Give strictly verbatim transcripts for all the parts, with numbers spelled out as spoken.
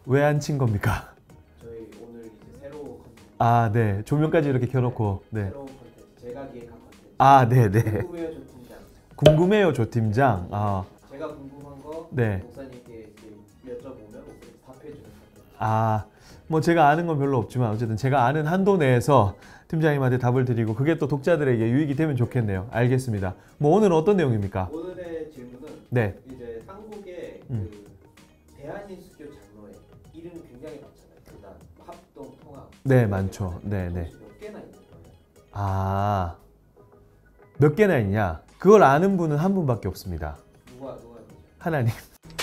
왜 안 친 겁니까? 저희 오늘 이제 새로 컨텐츠. 아, 네. 조명까지 이렇게 켜놓고. 네. 새로운 컨텐츠. 제가 기획한 컨텐츠. 아, 네, 네. 궁금해요, 조 팀장. 궁금해요, 조 팀장. 아, 제가 궁금한 거 네. 목사님께 이제 여쭤보면 목사님 답해주는 컨텐츠. 아, 뭐 제가 아는 건 별로 없지만 어쨌든 제가 아는 한도 내에서 팀장님한테 답을 드리고 그게 또 독자들에게 유익이 되면 좋겠네요. 알겠습니다. 뭐 오늘은 어떤 내용입니까? 오늘의 질문은 네. 이제 한국의 음. 그 대한인수교 장로회 이름이 굉장히 많잖아요. 일단 합동 통합. 네, 많죠. 네, 네. 몇 개나 있는 거예요? 아, 몇 개나 있냐? 그걸 아는 분은 한 분밖에 없습니다. 누가 누가 있죠? 하나님.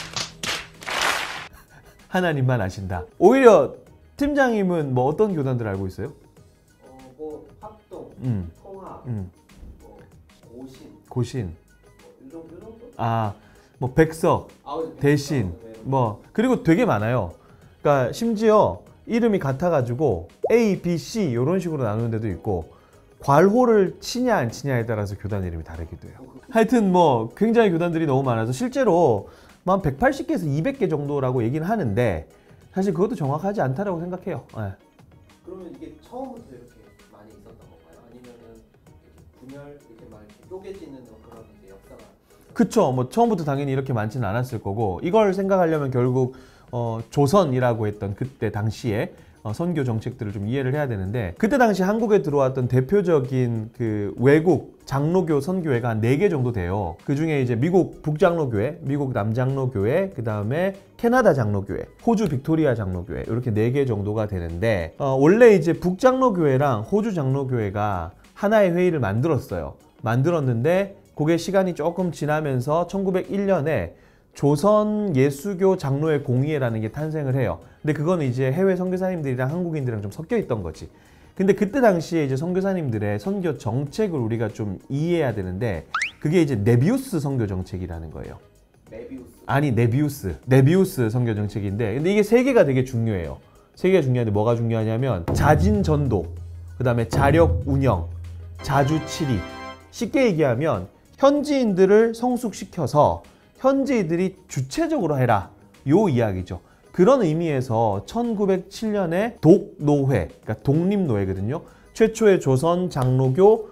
하나님만 아신다. 오히려 팀장님은 뭐 어떤 교단들 알고 있어요? 어뭐 합동, 음, 통합, 음, 뭐 고신, 고신. 뭐이 정도 이 정도? 아, 뭐 백석, 아, 대신, 뭐 그리고 되게 많아요. 그러니까 심지어 이름이 같아가지고 A, B, C 이런 식으로 나누는 데도 있고 괄호를 치냐 안 치냐에 따라서 교단 이름이 다르기도 해요. 하여튼 뭐 굉장히 교단들이 너무 많아서 실제로 한 백팔십 개에서 이백 개 정도라고 얘기는 하는데 사실 그것도 정확하지 않다라고 생각해요. 네. 그러면 이게 처음부터 이렇게 많이 있었던 건가요? 아니면은 이렇게 분열 이렇게 막 이렇게 쪼개지는 그런 이제 역사가? 그쵸. 뭐 처음부터 당연히 이렇게 많지는 않았을 거고 이걸 생각하려면 결국 어, 조선이라고 했던 그때 당시에 어, 선교 정책들을 좀 이해를 해야 되는데 그때 당시 한국에 들어왔던 대표적인 그 외국 장로교 선교회가 한 네 개 정도 돼요. 그 중에 이제 미국 북장로교회, 미국 남장로교회, 그 다음에 캐나다 장로교회, 호주 빅토리아 장로교회 이렇게 네 개 정도가 되는데 어, 원래 이제 북장로교회랑 호주 장로교회가 하나의 회의를 만들었어요. 만들었는데 그게 시간이 조금 지나면서 천구백일 년에 조선 예수교 장로회 공의회라는 게 탄생을 해요. 근데 그거는 이제 해외 선교사님들이랑 한국인들이랑 좀 섞여 있던 거지. 근데 그때 당시에 이제 선교사님들의 선교 정책을 우리가 좀 이해해야 되는데 그게 이제 네비우스 선교 정책이라는 거예요. 메비우스. 아니 네비우스. 네비우스 선교 정책인데 근데 이게 세 개가 되게 중요해요. 세 개가 중요한데 뭐가 중요하냐면 자진 전도, 그 다음에 자력 운영, 자주 치리. 쉽게 얘기하면 현지인들을 성숙시켜서 현지인들이 주체적으로 해라. 요 이야기죠. 그런 의미에서 천구백칠 년에 독노회, 그러니까 독립노회거든요. 최초의 조선 장로교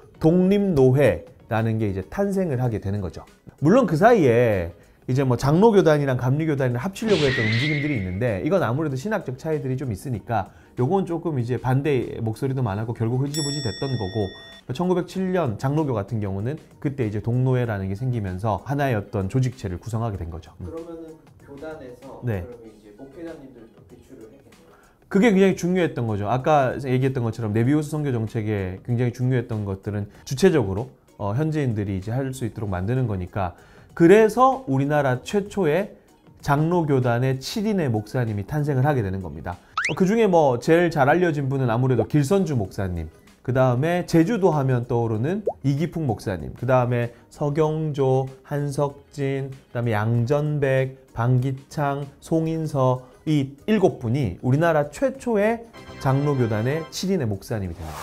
독립노회라는 게 이제 탄생을 하게 되는 거죠. 물론 그 사이에 이제 뭐 장로교단이랑 감리교단이랑 합치려고 했던 움직임들이 있는데 이건 아무래도 신학적 차이들이 좀 있으니까 요건 조금 이제 반대 목소리도 많았고 결국 흐지부지 됐던 거고 천구백칠 년 장로교 같은 경우는 그때 이제 동노회라는 게 생기면서 하나의 어떤 조직체를 구성하게 된 거죠. 그러면은 그 교단에서 네. 그러면 이제 목회자님들도 배출을 했겠네요. 그게 굉장히 중요했던 거죠. 아까 얘기했던 것처럼 네비우스 선교 정책에 굉장히 중요했던 것들은 주체적으로 어, 현지인들이 이제 할 수 있도록 만드는 거니까 그래서 우리나라 최초의 장로교단의 칠 인의 목사님이 탄생을 하게 되는 겁니다. 그 중에 뭐 제일 잘 알려진 분은 아무래도 길선주 목사님, 그 다음에 제주도 하면 떠오르는 이기풍 목사님, 그 다음에 서경조, 한석진, 그 다음에 양전백, 방기창, 송인서 이 일곱 분이 우리나라 최초의 장로교단의 칠 인의 목사님이 됩니다.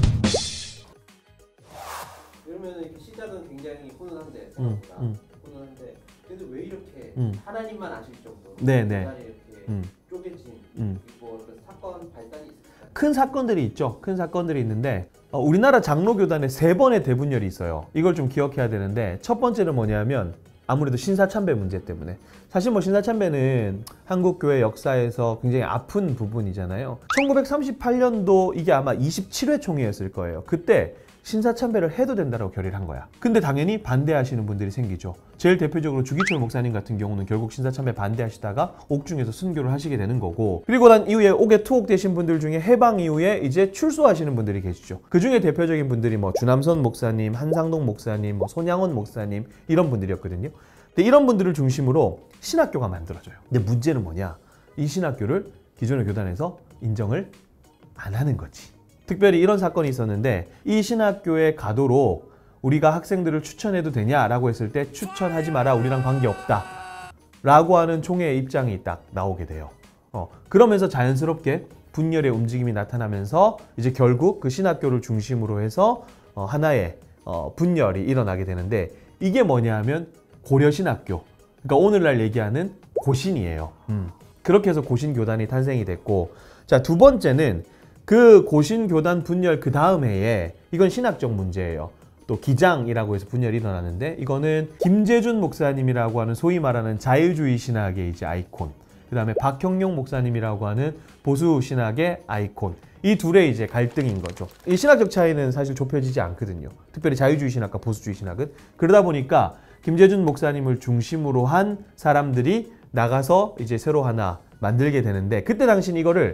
그러면 이렇게 시작은 굉장히 훈훈한데 음, 생각보다 음. 훈훈한데 근데 왜 이렇게 음. 하나님만 아실 정도로 네네. 교단이 이렇게 음. 쪼개진 음. 뭐 그런 사건 발단이 있을까요? 큰 사건들이 있죠. 큰 사건들이 있는데 어, 우리나라 장로교단에 세 번의 대분열이 있어요. 이걸 좀 기억해야 되는데 첫 번째는 뭐냐면 아무래도 신사참배 문제 때문에 사실 뭐 신사참배는 한국교회 역사에서 굉장히 아픈 부분이잖아요. 천구백삼십팔 년도 이게 아마 이십칠 회 총회였을 거예요. 그때 신사참배를 해도 된다고 결의를 한 거야. 근데 당연히 반대하시는 분들이 생기죠. 제일 대표적으로 주기철 목사님 같은 경우는 결국 신사참배 반대하시다가 옥중에서 순교를 하시게 되는 거고 그리고 난 이후에 옥에 투옥되신 분들 중에 해방 이후에 이제 출소하시는 분들이 계시죠. 그 중에 대표적인 분들이 뭐 주남선 목사님, 한상동 목사님, 뭐 손양원 목사님 이런 분들이었거든요. 근데 이런 분들을 중심으로 신학교가 만들어져요. 근데 문제는 뭐냐? 이 신학교를 기존의 교단에서 인정을 안 하는 거지. 특별히 이런 사건이 있었는데 이 신학교에 가도록 우리가 학생들을 추천해도 되냐라고 했을 때 추천하지 마라, 우리랑 관계없다 라고 하는 총회의 입장이 딱 나오게 돼요. 어, 그러면서 자연스럽게 분열의 움직임이 나타나면서 이제 결국 그 신학교를 중심으로 해서 어, 하나의 어, 분열이 일어나게 되는데 이게 뭐냐 하면 고려신학교, 그러니까 오늘날 얘기하는 고신이에요. 음. 그렇게 해서 고신교단이 탄생이 됐고, 자, 두 번째는 그 고신교단 분열 그 다음 해에, 이건 신학적 문제예요. 또 기장이라고 해서 분열이 일어나는데, 이거는 김재준 목사님이라고 하는 소위 말하는 자유주의 신학의 이제 아이콘, 그 다음에 박형용 목사님이라고 하는 보수 신학의 아이콘, 이 둘의 이제 갈등인 거죠. 이 신학적 차이는 사실 좁혀지지 않거든요. 특별히 자유주의 신학과 보수주의 신학은. 그러다 보니까 김재준 목사님을 중심으로 한 사람들이 나가서 이제 새로 하나 만들게 되는데, 그때 당시는 이거를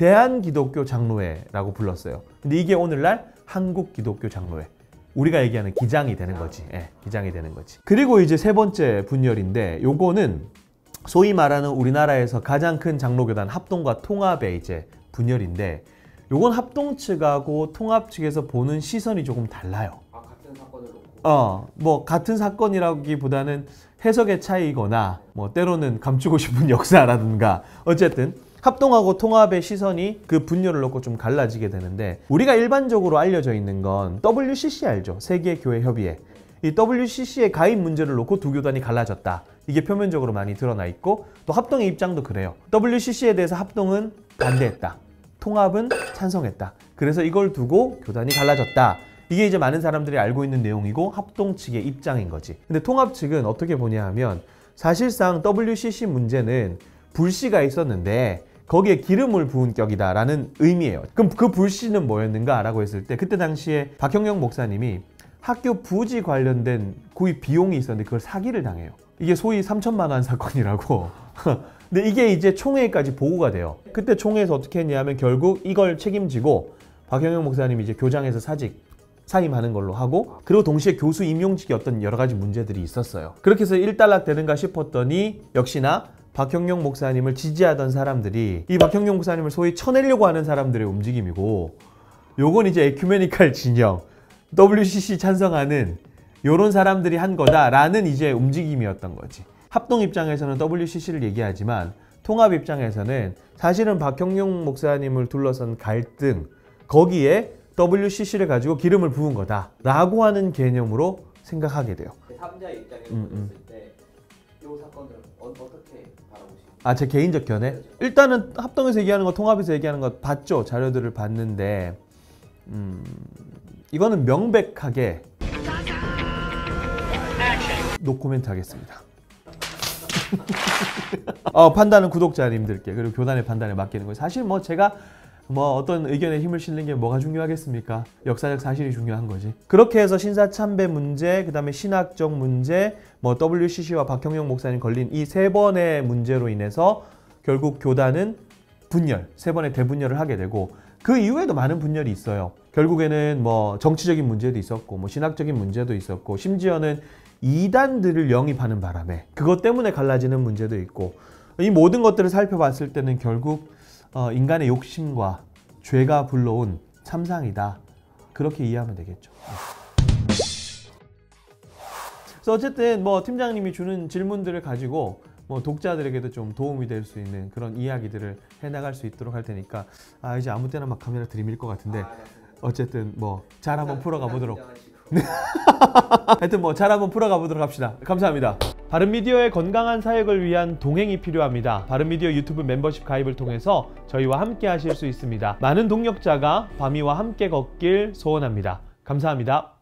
대한기독교 장로회라고 불렀어요. 근데 이게 오늘날 한국기독교 장로회, 우리가 얘기하는 기장이 되는 거지. 예, 기장이 되는 거지. 그리고 이제 세 번째 분열인데, 요거는 소위 말하는 우리나라에서 가장 큰 장로교단 합동과 통합의 이제 분열인데, 요건 합동 측하고 통합 측에서 보는 시선이 조금 달라요. 아, 같은 사건을 놓고. 어, 뭐 같은 사건이라기보다는 해석의 차이거나 뭐 때로는 감추고 싶은 역사라든가, 어쨌든 합동하고 통합의 시선이 그 분열을 놓고 좀 갈라지게 되는데, 우리가 일반적으로 알려져 있는 건 더블유씨씨 알죠? 세계교회협의회. 이 더블유씨씨의 가입 문제를 놓고 두 교단이 갈라졌다. 이게 표면적으로 많이 드러나 있고, 또 합동의 입장도 그래요. 더블유씨씨에 대해서 합동은 반대했다. 통합은 찬성했다. 그래서 이걸 두고 교단이 갈라졌다. 이게 이제 많은 사람들이 알고 있는 내용이고 합동 측의 입장인 거지. 근데 통합 측은 어떻게 보냐 하면, 사실상 더블유씨씨 문제는 불씨가 있었는데 거기에 기름을 부은 격이다라는 의미예요. 그럼 그 불씨는 뭐였는가 라고 했을 때, 그때 당시에 박형영 목사님이 학교 부지 관련된 구입 비용이 있었는데 그걸 사기를 당해요. 이게 소위 삼천만 원 사건이라고. 근데 이게 이제 총회까지 보고가 돼요. 그때 총회에서 어떻게 했냐면, 결국 이걸 책임지고 박형영 목사님이 이제 교장에서 사직 사임하는 걸로 하고, 그리고 동시에 교수 임용직의 어떤 여러 가지 문제들이 있었어요. 그렇게 해서 일단락 되는가 싶었더니, 역시나 박형용 목사님을 지지하던 사람들이 이 박형용 목사님을 소위 쳐내려고 하는 사람들의 움직임이고, 요건 이제 에큐메니칼 진영, 더블유씨씨 찬성하는 요런 사람들이 한 거다라는 이제 움직임이었던 거지. 합동 입장에서는 더블유씨씨를 얘기하지만, 통합 입장에서는 사실은 박형용 목사님을 둘러싼 갈등, 거기에 더블유씨씨를 가지고 기름을 부은 거다라고 하는 개념으로 생각하게 돼요. 제삼자의 입장에서 음, 봤을 음. 때 이 사건을 어, 어떻게 바라보십니까? 아, 제 개인적 견해? 일단은 합동에서 얘기하는 거, 통합에서 얘기하는 거 봤죠. 자료들을 봤는데, 음, 이거는 명백하게 노코멘트 하겠습니다. 어, 판단은 구독자님들께, 그리고 교단의 판단에 맡기는 거예요. 사실 뭐 제가 뭐 어떤 의견에 힘을 실는 게 뭐가 중요하겠습니까? 역사적 사실이 중요한 거지. 그렇게 해서 신사참배 문제, 그 다음에 신학적 문제, 뭐 더블유씨씨와 박형용 목사님 걸린 이 세 번의 문제로 인해서 결국 교단은 분열, 세 번의 대분열을 하게 되고, 그 이후에도 많은 분열이 있어요. 결국에는 뭐 정치적인 문제도 있었고, 뭐 신학적인 문제도 있었고, 심지어는 이단들을 영입하는 바람에 그것 때문에 갈라지는 문제도 있고, 이 모든 것들을 살펴봤을 때는 결국 어, 인간의 욕심과 죄가 불러온 참상이다. 그렇게 이해하면 되겠죠. 그래서 어쨌든 뭐 팀장님이 주는 질문들을 가지고 뭐 독자들에게도 좀 도움이 될 수 있는 그런 이야기들을 해나갈 수 있도록 할 테니까, 아, 이제 아무 때나 막 카메라 들이밀 것 같은데, 아, 어쨌든 뭐 잘 한번 풀어가 보도록. 하여튼 뭐 잘 한번 풀어가 보도록 합시다. 감사합니다. 바른미디어의 건강한 사역을 위한 동행이 필요합니다. 바른미디어 유튜브 멤버십 가입을 통해서 저희와 함께 하실 수 있습니다. 많은 동력자가 바미와 함께 걷길 소원합니다. 감사합니다.